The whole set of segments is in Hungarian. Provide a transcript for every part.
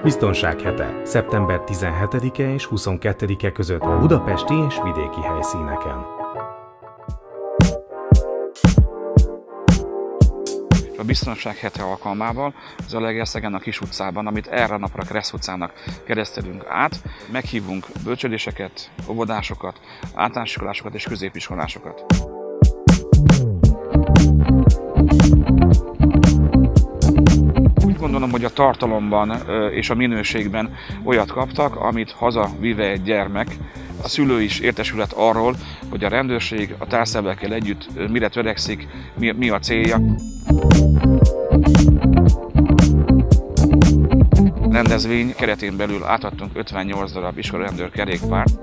Biztonság hete, szeptember 17-e és 22-e között budapesti és vidéki helyszíneken. A Biztonság hete alkalmával Zalaegerszegen a Kis utcában, amit erre a napra Kressz utcának keresztelünk át, meghívunk bölcsődéseket, óvodásokat, általános iskolásokat és középiskolásokat. Úgy gondolom, hogy a tartalomban és a minőségben olyat kaptak, amit hazavive egy gyermek. A szülő is értesülhet arról, hogy a rendőrség a társzervekkel együtt mire törekszik, mi a célja. Rendezvény keretén belül átadtunk 58 darab iskolarendőr kerékpárt.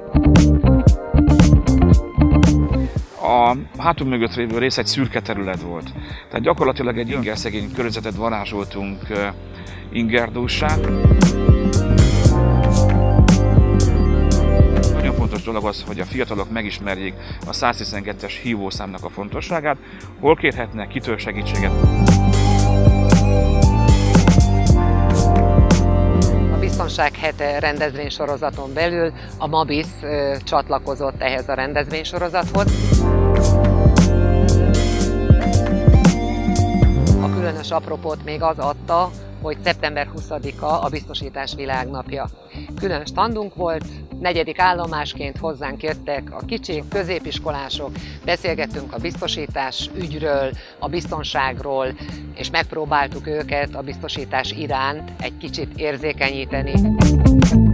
A hátunk mögött lévő rész egy szürke terület volt. Tehát gyakorlatilag egy ingerszegény környezetet varázsoltunk ingerdússá. Nagyon fontos dolog az, hogy a fiatalok megismerjék a 112-es hívószámnak a fontosságát, hol kérhetnek, kitől segítséget. Biztonság hete rendezvénysorozaton belül a MABIS csatlakozott ehhez a rendezvénysorozathoz. A különös apropót még az adta, hogy szeptember 20-a a Biztosítás Világnapja. Külön standunk volt, 4. állomásként hozzánk jöttek a kicsik, középiskolások, beszélgettünk a biztosítás ügyről, a biztonságról, és megpróbáltuk őket a biztosítás iránt egy kicsit érzékenyíteni.